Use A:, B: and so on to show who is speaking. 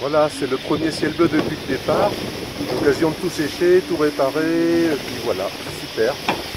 A: Voilà, c'est le premier ciel bleu depuis le départ. L'occasion de tout sécher, tout réparer, et puis voilà, super.